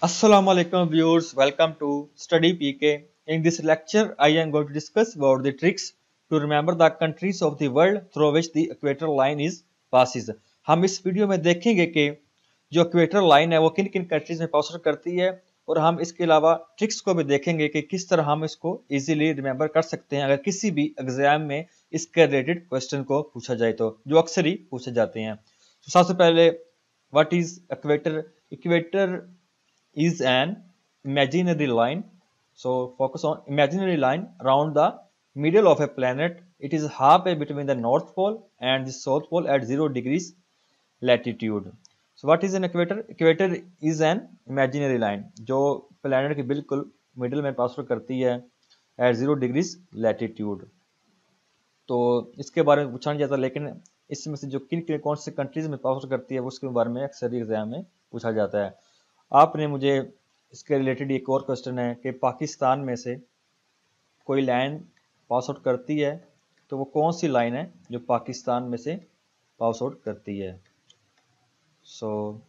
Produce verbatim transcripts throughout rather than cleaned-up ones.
Assalamu alaikum viewers, welcome to Study P K. In this lecture, I am going to discuss about the tricks to remember the countries of the world through which the equator line is passes. हम इस video में देखेंगे कि जो equator line है वो किन किन कंट्रीज में पास करती है और हम इसके अलावा ट्रिक्स को भी देखेंगे कि किस तरह हम इसको इजीली रिमेंबर कर सकते हैं अगर किसी भी एग्जाम में इसके रिलेटेड क्वेश्चन को पूछा जाए तो जो अक्सर ही पूछे जाते हैं। तो सबसे पहले what is equator? Equator is an imaginary line. So focus on imaginary line around the middle of a planet. It is halfway between the north pole and the south pole at zero degrees latitude. So what is an equator? Equator is an imaginary line जो planet के बिल्कुल middle में पास करती है at zero degrees latitude. तो इसके बारे में पूछा नहीं जाता, लेकिन इसमें से जो किन किन कौन से कंट्रीज में पास करती है उसके बारे में अक्सर एग्जाम में पूछा जाता है। आपने मुझे इसके रिलेटेड एक और क्वेश्चन है कि पाकिस्तान में से कोई लाइन पास आउट करती है तो वो कौन सी लाइन है जो पाकिस्तान में से पास आउट करती है। So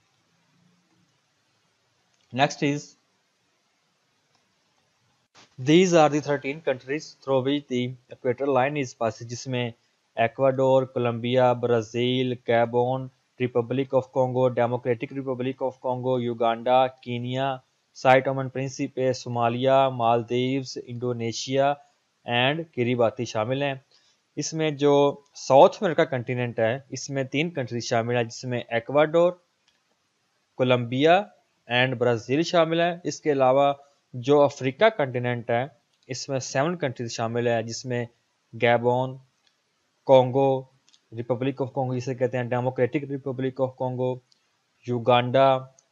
next is these are the thirteen countries through which the equator line is pass, जिसमें Ecuador, Colombia, Brazil, Gabon, Republic of Congo, Democratic Republic of Congo, Uganda, Kenya, Sao Tome and Principe, Somalia, Maldives, Indonesia and Kiribati शामिल हैं। इसमें जो south America continent है इसमें तीन countries शामिल हैं, जिसमें एक्वाडोर, कोलंबिया एंड ब्राज़ील शामिल है। इसके अलावा जो अफ्रीका कंटिनेंट है इसमें सेवन कंट्रीज शामिल है, जिसमें Gabon, Congo, Republic of Congo जिसे कहते हैं Democratic Republic of Congo, Uganda,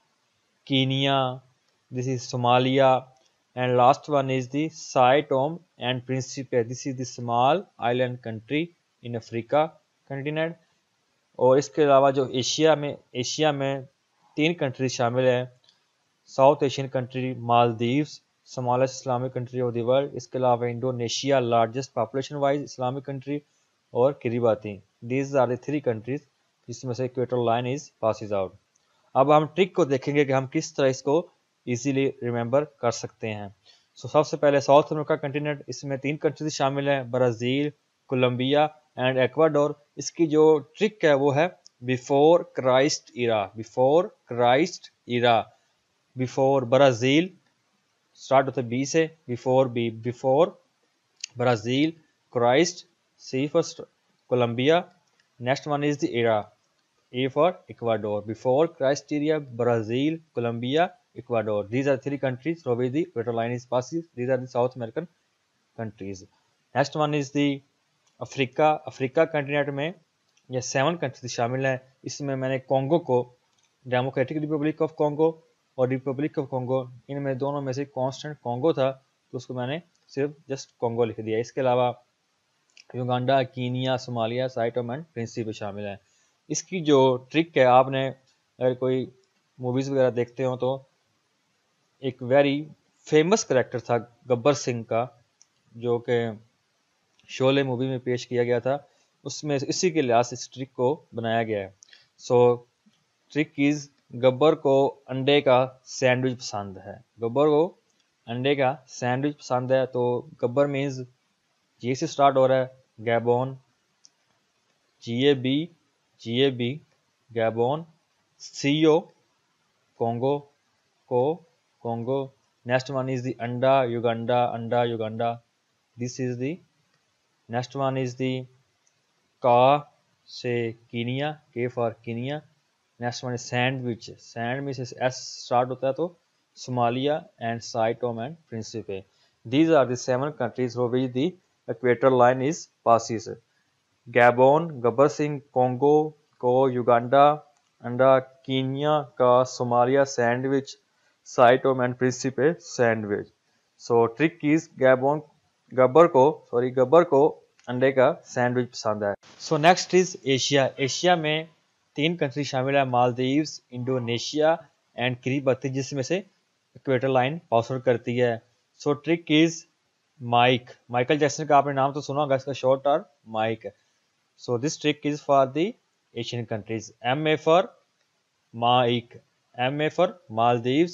Kenya, this is Somalia and last one is the Sao Tome and Principe, this is the small island country in Africa continent. और इसके अलावा जो Asia में Asia में तीन कंट्रीज शामिल हैं, South Asian country Maldives, smallest Islamic country of the world. इसके अलावा Indonesia, largest population wise Islamic country, और Kiribati. These are the three countries जिसमें से equator line is passes out. अब हम ट्रिक को देखेंगे कि हम किस तरह इसको इजीली रिमेंबर कर सकते हैं। सो so, सबसे पहले साउथ अमेरिका कंटिनेंट, इसमें तीन कंट्रीज शामिल हैं, ब्राज़ील, कोलंबिया एंड एक्वाडोर। इसकी जो ट्रिक है वो है before Christ era, before Christ era. Before Brazil start होता है बी से, before B, before Brazil, Christ C for Colombia, next one is the era, A for Ecuador. Before Christ era, Brazil, Colombia, Ecuador. These are three countries through which the equator line is passes. These are the South American countries. Next one is the Africa. Africa continent में ये seven countries शामिल हैं। इसमें मैंने Congo को Democratic Republic of Congo और Republic of Congo, इनमें दोनों में से कांस्टेंट कॉन्गो था तो उसको मैंने सिर्फ जस्ट कॉन्गो लिख दिया। इसके अलावा Uganda, Kenya, Somalia, Sao Tome and Principe शामिल हैं। इसकी जो ट्रिक है, आपने अगर कोई मूवीज़ वगैरह देखते हो तो एक वेरी फेमस करेक्टर था गब्बर सिंह का, जो कि शोले मूवी में पेश किया गया था, उसमें इसी के लिहाज से इस ट्रिक को बनाया गया है। सो ट्रिक इज गब्बर को अंडे का सैंडविच पसंद है। गब्बर को अंडे का सैंडविच पसंद है, तो गब्बर मीन्स जी से स्टार्ट हो रहा है, Gabon, G A B, G A B, Gabon, C O, Congo, को, Congo. Next one is the अंडा, युगांडा, अंडा, Uganda. This is the next one is the का से Kenya, K for Kenya. Next one is sandwich, sandwich से S start होता है तो Somalia and Sao Tome and Principe. These are the seven countries through which the equator line is passes. Gabon, Gabbar Singh, Congo, को, Uganda, अंडा, Kenya, का, Somalia, sandwich, Sao Tome and Principe, sandwich. So trick is Gabon Gabbar को sorry Gabbar को अंडे का sandwich पसंद है। So next is Asia. Asia में तीन कंट्री शामिल है, मालदीव्स, इंडोनेशिया एंड किरिबाती, जिसमें से इक्वेटर लाइन पास आउट करती है। So trick is Mike. Michael Jackson का आपने नाम तो सुना होगा, इसका शॉर्ट और Mike. So this trick is for the Asian countries. M A for Mike, M A for Maldives,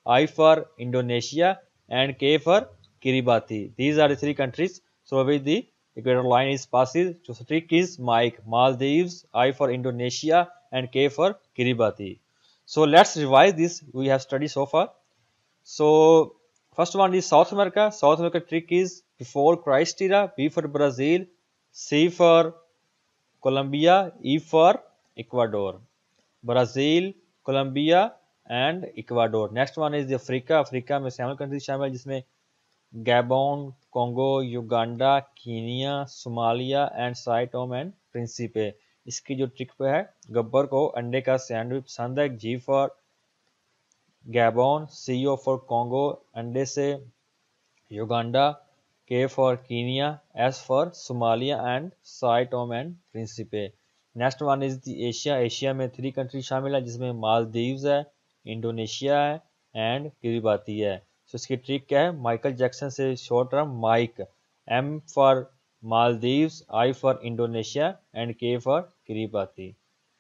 I for Indonesia, and K for Kiribati. These are the three countries through which the equator line is passes. So trick is Mike, Maldives, I for Indonesia, and K for Kiribati. So let's revise this we have studied so far. So first one is South America. South America trick is before Christ era, B for Brazil, C for Colombia, E for Ecuador. Brazil, Colombia and Ecuador. Next one is Africa. Africa में seven countries शामिल है जिसमें Gabon, Congo, Uganda, Kenya, Somalia and Sao Tome and Principe. इसकी जो trick पे है, गब्बर को अंडे का सैंडविच पसंद है. G for Gabon, C O for Congo अंडे से, Uganda, K for Kenya, S for Somalia and Sao Tome and Principe. Next one is the Asia. Asia में थ्री कंट्री शामिल है जिसमें मालदीव्स है, इंडोनेशिया है एंड किरिबाती है. सो so, इसकी ट्रिक क्या है? माइकल जैक्सन से short term Mike, M for Maldives, I for Indonesia and K for Kiribati.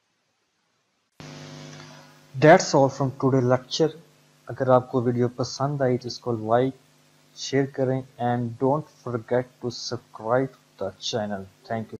That's all from today lecture. अगर आपको वीडियो पसंद आई तो इसको लाइक शेयर करें and don't forget to subscribe the channel. Thank you.